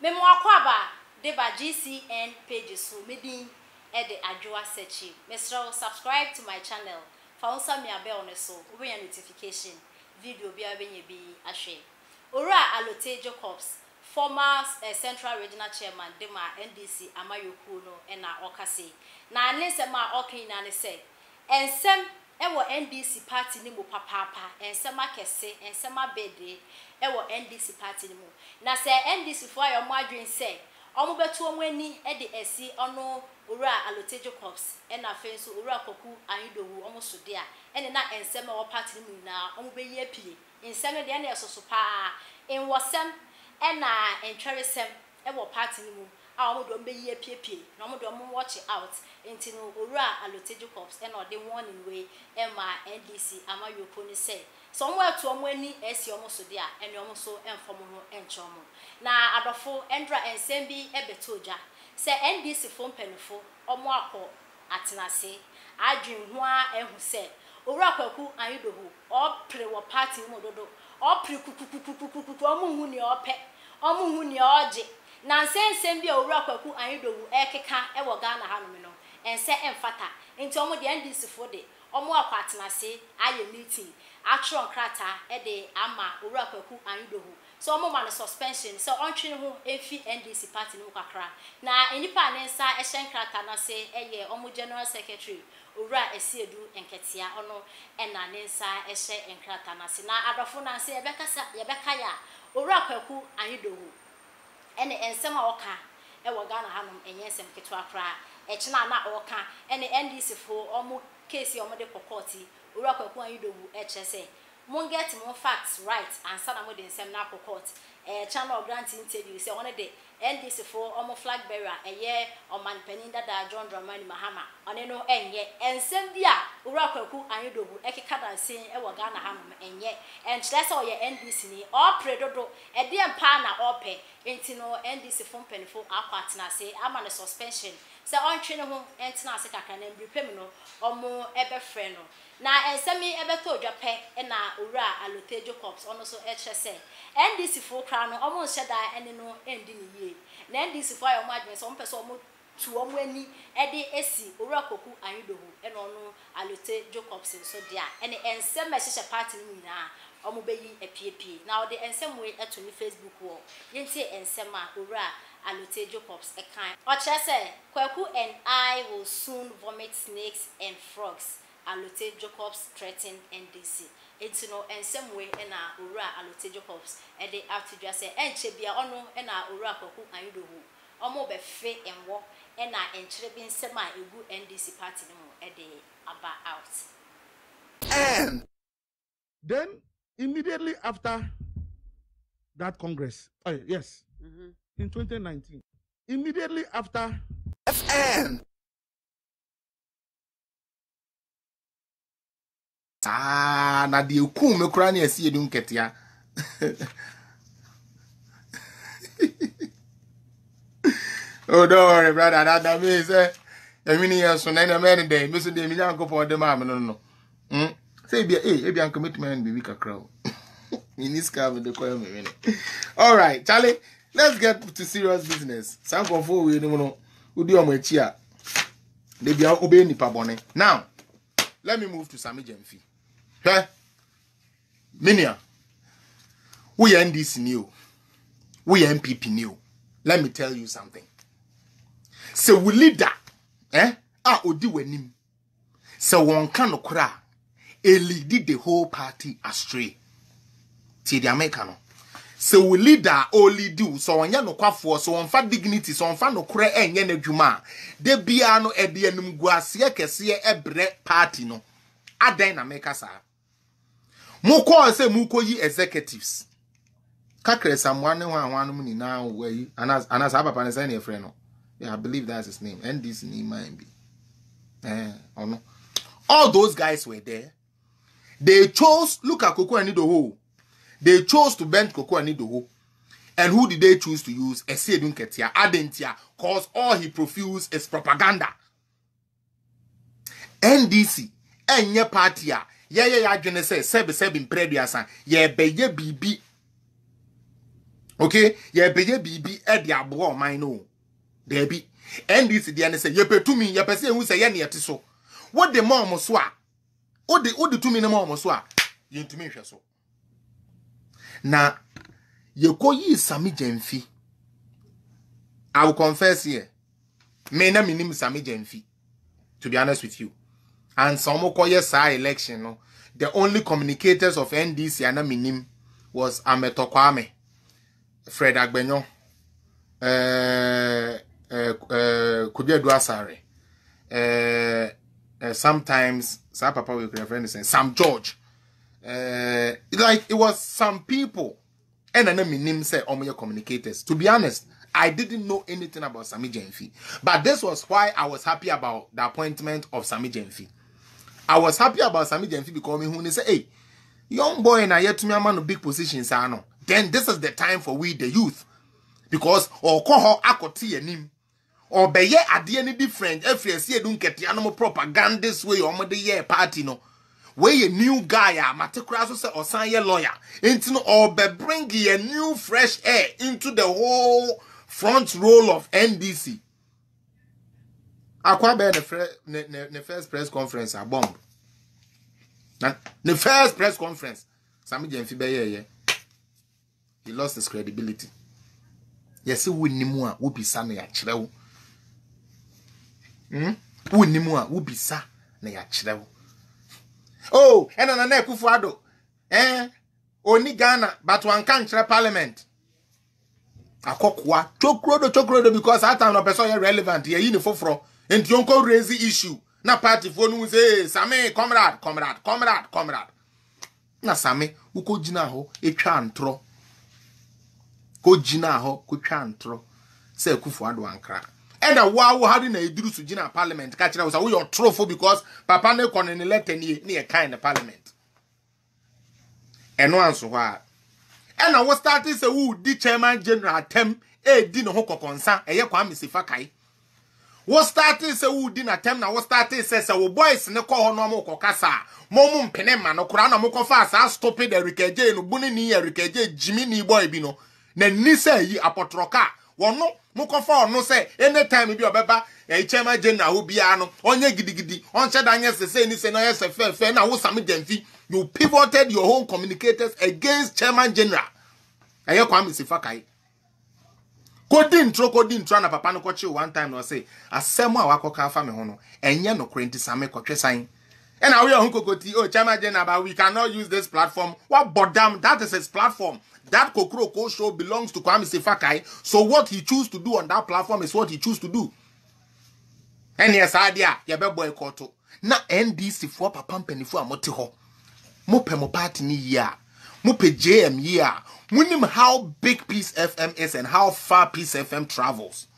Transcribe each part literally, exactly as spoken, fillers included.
Memo akwaba deba G C N pages so maybe e de adwoa search. Mesro subscribe to my channel. Fa unsa me abel ne so we notification video bia benye bi ahwe. Ora Alote Jacobs, former uh, Central Regional Chairman Dema N D C Amayoku no ena okase. Na ne se ma okin na ne se ensem ewo N D C party ni mo papapa ensem akese ensem abede ewo N D C party ni mo. Na se N D C fo ayo mo adwen se omo betu omo ani e de esi ono Ora Alote Jacobs ena fe so ora koku ahidowu omo so de a ene na ensem e wo party ni na omo be ye pie ensem de na yesoso pa en wosem ena entweresem e wo party ni mu a omo do be ye pie pie na omo do omo watch out enti no Ora Alote Jacobs ena de warning way e ma N D C Amayoku ni say so omo atu omo ani esi omo so de a ene omo so enfom ho enche omo na adofo endra ensem bi e betoja se N D C fo mpanifo omo akọ atenase adwen ho a ehu se Owura Kwaku Ahidowu o pre wo party mo dodo o pre kukukukukuku omo hu ni ope omo hu ni oje na nsensem bi Owura Kwaku Ahidowu ekeka e wo Ghana hanom no ense emfata enti omo de N D C fo de omo akọ atenase aye meeting atro krata e de ama Owura Kwaku Ahidowu so omo man suspension so ontwe ho efi N D C party no kakra na enipa ne nsa e hyen krata na se eye omo general secretary Owura Esiedu Enketia ono ena ne nsa e hye enkrata na se na adofo na se yebekasa yebeka ya Owura Kwaku Ahidowu ene ensem a oka e wo Ghana hanom enye ensem keto akra e kina na oka ene N D C fo omo case omo de kokoti Owura Kwaku Ahidowu e chese mon get more facts right and sana mo de nsem na court eh channel grant interview say one de N D C for omo flag bearer eye oman panin dada John Dramani Mahama one no enye ensem bia Owura Kwaku Ahidowu ekeka dansen e wo Ghana hanom enye en kire say oye N D C ni o predodo e de empa na ope enti no N D C fo mpanifo akwatena say ama ne suspension se ontwe ne ho entina ase kakra na mbripem no omo ebe frɛ no na ensemi ebeto dwape na Owura Alote Jacobs ono so eche se N D C fo kra no omo nheda ene no endi ni yie na N D C fo ayo mo adwen so mpese omo tu omo ani e de esi Owura Kwaku Ahidowu ene ono Alote Jacobs so dia ene ensem a hye party ni nyina omo beyi epiepie na ode ensem we eto ni Facebook wo yenti ensem a Owura Alote Jacobs e kan o kire se Kwaku and I will soon vomit snakes and frogs Alote Jacobs threatened N D C. Enti no ensem we na Owura Alote Jacobs e de atidwa se enche bia ono na Owura Kwaku Ahidowu omo be fe enwo e na enchire bi nsem a egu N D C party no e de aba out. And then immediately after that Congress, oh yes, mm-hmm. in twenty nineteen, immediately after F N. Ah, na de ku me kura na Esiedu Enketia. Oh, don't worry, brother. That that means eh, I mean yes, so na me dey, me so dey me yanko for dem am no no. Hmm. Say bia eh, e bia commitment be week akra. In this car with the call me. All right, Charlie, let's get to serious business. Some confo we no no. Udi omo echi a. Dey bia obey nipa bone. Now, let me move to Sammy Gyamfi. Hey, Minia, we are N D C new, we are N P P new. Let me tell you something. So we leader, eh? Ah, odi wenim. So one can okra, e lead the whole party astray. See the American. So we leader only do so on ya no kwafo so on fa dignity so on fa no kra enye na dwuma. De bia no e de anum guase kese ebre party no. Adan na make sa. Mo call say mo koyi executives. Kakre someone one one ni now we anas anas papa na say na friend no. Yeah, I believe that's his name. And this name might be. Eh, oh no. All those guys were there. They chose look at Kwaku Ahidowu. They chose to bend Kwaku Ahidowu. And who did they choose to use? Esiedu Enketia, Adentia, cause all he profused is propaganda. N D C, enye party a ye ye ya dwene se sebe sebe impredia san ye beye bibi Okay, ye beye bibi e de abo man no. There be. N D C dey say ye pe tumi ye pe say hu say ye ne yete so. What the mom so a? What the what the tumi ne mom so a? Ye ntumi hwe so. Na ye koyi Sammy Gyamfi. I will confess here. Me na minim Sammy Gyamfi. To be honest with you. And some koye sa election no. The only communicators of N D C and minim was Ameto Kwame, Fred Agbenyo, uh uh uh Kudia Duasare, uh, uh sometimes Sa Papa will refer to Sam George. Uh like it was some people and then minim say omoye communicators. To be honest, I didn't know anything about Sammy Gyamfi. But this was why I was happy about the appointment of Sammy Gyamfi. I was happy about Sammy Gyamfi because me who say, hey, young boy and I yet to me a man of big positions, I know. Then this is the time for we the youth. Because or call her akoti nim. Or be ye adi any different if you see don't get the animal propaganda this way or mother year party no. Where a new guy a maticraso or sign your lawyer. Into or be bring a new fresh air into the whole front row of N D C. Akwa be the first press conference a bomb. Na the first press conference, Sammy Gyamfi be here. He lost his credibility. Yes, we nimu a wo bisa na ya kire wo. Hmm? Wo nimu a wo bisa na ya kire wo. Oh, and na na Akufo-Addo. Eh? Oni Ghana, but one can't kire parliament. Akokwa chokrodo chokrodo because that time no person relevant here in the foforo. And you go raise the issue. Na party for no say, Sammy, comrade, comrade, comrade, comrade. Na Sammy, who ko jina ho, e twa antro. Ko jina ho, ko twa antro. Say Akufo-Addo ankra. And a wow had na eduru su jina parliament. Catch was we your trophy because Papa ne kon ne let ni ni e kind of parliament. And no answer why. And I was starting say who di chairman general tem e di no ho kokonsa e ye Kwame Sefakai. What started say who didn't attempt now? What started says our boys ne call no more cocasa. Momum penema no kurana moko fast. I stop it. Erike J no bunny ni Erike J Jimmy ni boy bino. Ne ni say yi apotroka. One no moko for no say anytime you be a beba a chairman general who be ano onye gidi gidi on said Daniel say ni say no yes fair fair now who Sammy Gyamfi you pivoted your own communicators against chairman general. Aye Kwame Sefakai. Kodin tro kodin tro na papa no kochi one time no say asemo a wakoka afa me ho no enye no krenti same kotwe san e na we ohun kokoti oh chairman general but we cannot use this platform. What bodam, that is his platform. That Kokroko show belongs to Kwame Sefakai, so what he choose to do on that platform is what he choose to do. And yes idea ye be boycott na N D C for papa mpanifo amote ho mo pe mo party ni ya mo pe J M ya. Munim how big Peace F M is and how far Peace F M travels.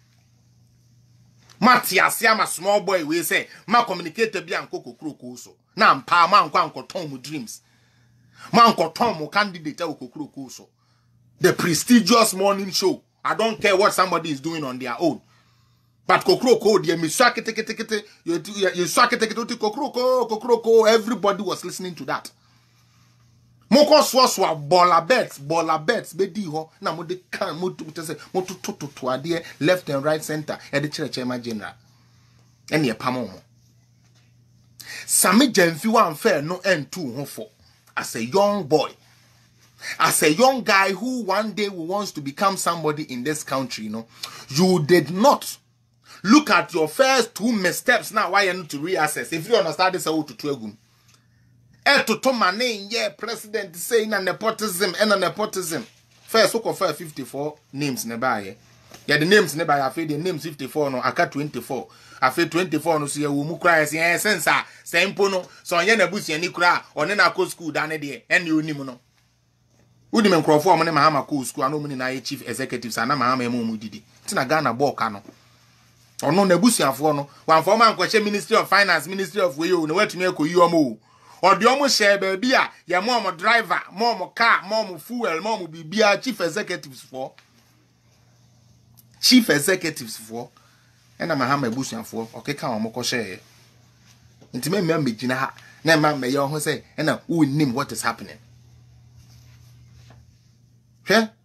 Matias Yama small boy we say ma communicate bi anko Kokroko so. Na mpa ma anko anko ton mu dreams. Ma anko ton mu candidate e Kokroko so. The prestigious morning show. I don't care what somebody is doing on their own. But Kokroko the mi swakete kete kete you you swakete kete Kokroko Kokroko everybody was listening to that. Moko swa swa bola bets, bola bets, be di ho, na mo de kan, mo to say, mo to to to to ade left and right center, e de chere chairman general. Ene e pamo mo. Sammy Gyamfi wan fair no end two ho for. As a young boy, as a young guy who one day wants to become somebody in this country, you know, you did not look at your first two missteps now why you need to reassess. If you understand this, I will to twelve. Eh to to my name, yeah, president saying a nepotism and a nepotism. First, we confer fifty-four names nearby. Yeah, the names nearby. I feel the names fifty-four no, I got twenty-four. I feel twenty-four no, see a woman cries, yeah, sense, same pono, so I never bush any cry, or then I go school down there, and you know. Would you crawl for my Mahama cool school? I know many chief executives and I'm a Mamu Didi. Tina Ghana Bokano. Or no Nebusia for no, one former question Ministry of Finance, Ministry of Wayo, no way to make you more. Or the almost share baby, ya mom driver, mom car, mom fuel, mom be chief executives for. Chief executives for. And I'm a hammer bushing for. Okay, come on, Moko share. Into me, me, Jina, Nema, may you say, and who name what is happening. Okay?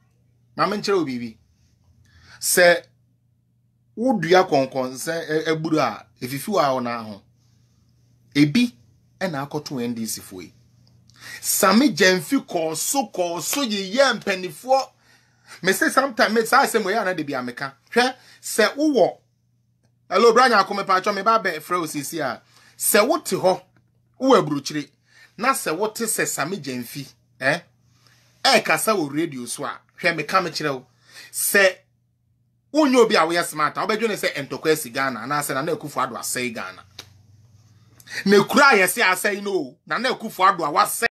Mama nkyere obibi. Se wodua konkon se egburu a efifi wa ona ho. Ebi e na akoto N D C foi. Sami Jemfi ko so ko so ye ye mpanifo. Me say sometimes me say say mo ya na de bia meka. Hwe se wo hello branya akome pa cho me ba be frɛ osisi a se wote ho wo aburukyire na se wote se Sami Jemfi eh e kasa wo radio so a hwe me ka me kyerɛ wo se wonyo bi a wo smart a obedwo ne se entokwa si Ghana na se na na Akufo Addo asɛe Ghana na kura yesi asɛe no na na Akufo Addo a wase